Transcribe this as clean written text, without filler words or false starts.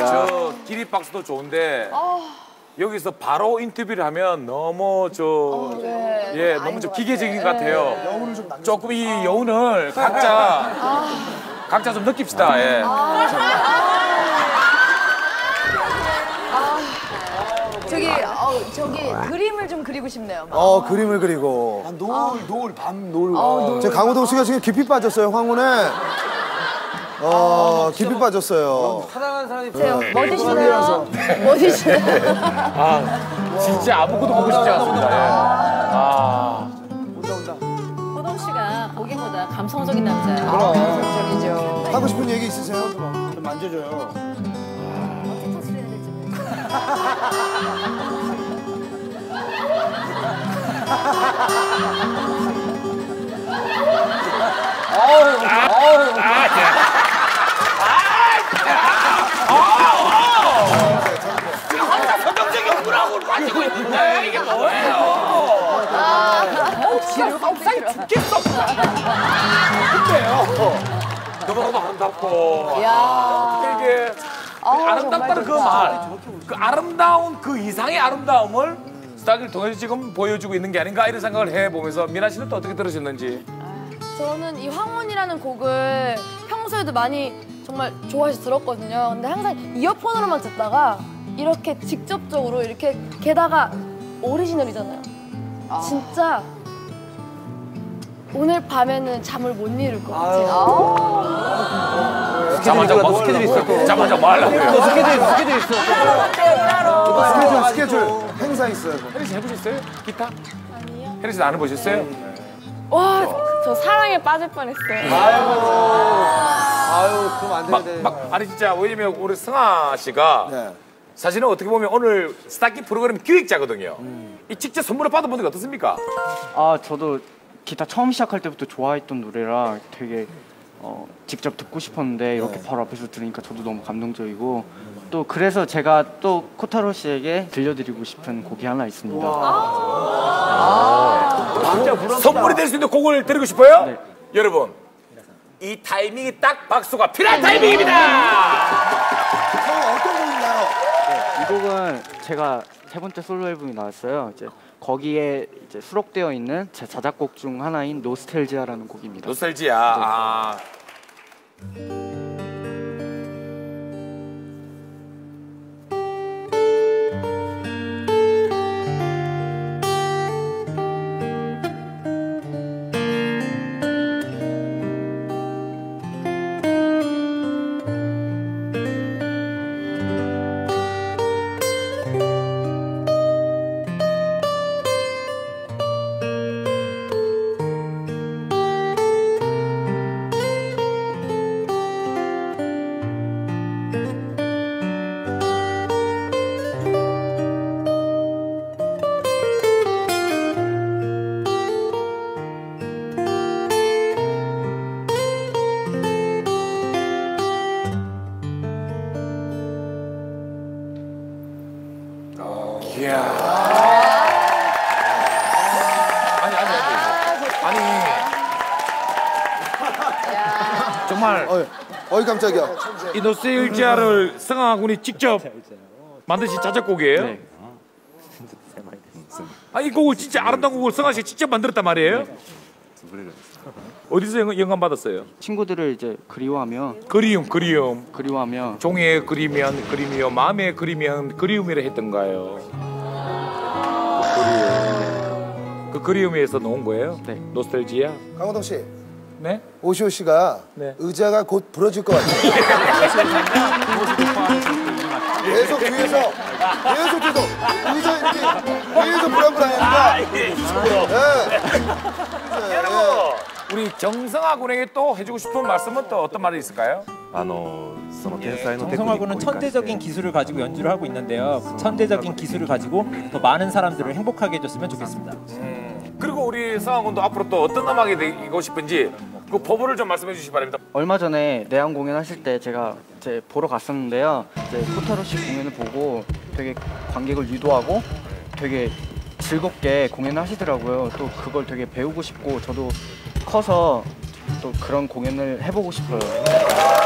저 기립박수도 좋은데 여기서 바로 인터뷰를 하면 너무 예, 너무 좀 기계적인 것 같아요. 여운을 좀 조금 이 여운을 각자 좀 느낍시다. 예. 저기 그림을 좀 그리고 싶네요. 그림을 그리고. 노을. 제 강호동 씨가 지금 깊이 빠졌어요, 황혼에. 깊이 빠졌어요. 사랑하는 사람이 뭐 드시나요? 뭐 드시나요? 진짜 아무것도 보고 싶지 않습니다. 예. 온다. 호동 씨가 보기보다 감성적인 남자예요. 감성적이죠. 하고 싶은 얘기 있으세요? 좀 만져줘요. 어떻게 터치를 해야 될지 모르겠어요. 서정적인 구라고 가지고 있는데 이게 뭐예요? 뒤로 깜짝이 죽겠어. 근데요. 너무너무 아름답고. 어떻게 이게 아름답다는 그 말, 그 아름다운 그 이상의 아름다움을 스타일을 통해서 지금 보여주고 있는 게 아닌가 이런 생각을 해보면서 미나 씨는 또 어떻게 들으셨는지? 저는 이 황혼이라는 곡을 평소에도 많이 정말 좋아해서 들었거든요. 근데 항상 이어폰으로만 듣다가 이렇게 직접적으로 이렇게 게다가 오리지널이잖아요. 진짜 오늘 밤에는 잠을 못 이룰 것 같아요. 잠깐만 뭐 하려고요? 스케줄 행사 있어요. 혜리 씨 해보셨어요? 기타? 아니요. 혜리 씨는 안 해보셨어요? 와, 저 사랑에 빠질 뻔했어요. 아유, 그럼 안 되는데. 아니 진짜 왜냐면 우리 승아 씨가 사실은 어떻게 보면 오늘 스타키 프로그램 기획자거든요. 이 직접 선물을 받아보는 게 어떻습니까? 저도 기타 처음 시작할 때부터 좋아했던 노래라 되게 직접 듣고 싶었는데 이렇게 바로 앞에서 들으니까 저도 너무 감동적이고 또 그래서 제가 또 코타로 씨에게 들려드리고 싶은 곡이 하나 있습니다. 선물이 될 수 있는 곡을 드리고 싶어요? 네. 여러분, 이 타이밍이 딱 박수가 필요한 타이밍입니다! 어떤 곡인가요? 이 곡은 제가 세 번째 솔로 앨범이 나왔어요. 이제 거기에 이제 수록되어 있는 제 자작곡 중 하나인 노스텔지아라는 곡입니다. 노스텔지아. 정말 어이 깜짝이야. 이 노스텔지아를 승아 군이 직접 만드신 자작곡이에요? 네. 이 곡을 진짜 아름다운 곡을 승아 씨가 직접 만들었단 말이에요? 어디서 영감 받았어요? 친구들을 이제 그리워하며 종이에 그리면 그림이요, 마음에 그리면 그리움이라 했던가요? 그 그리움에서 놓은 거예요? 네. 노스텔지아? 강호동 씨. 네? 오시오 씨가 의자가 곧 부러질 것 같아요. 계속 뒤에서 의자 이렇게 계속 불안불안하니까. 여러분, 우리 정성아 군에게 또 해주고 싶은 말씀은 또 어떤 말이 있을까요? 정성화군은 천대적인 기술을 가지고 연주를 하고 있는데요. 그 천대적인 기술을 가지고 더 많은 사람들을 행복하게 해줬으면 좋겠습니다. 그리고 우리 성아 군도 앞으로 또 어떤 음악이 되고 싶은지 그 포부를 좀 말씀해 주시기 바랍니다. 얼마 전에 내한 공연하실 때 제가 이제 보러 갔었는데요. 이제 코타로 씨 공연을 보고 되게 관객을 유도하고 되게 즐겁게 공연을 하시더라고요. 또 그걸 되게 배우고 싶고 저도 커서 또 그런 공연을 해보고 싶어요.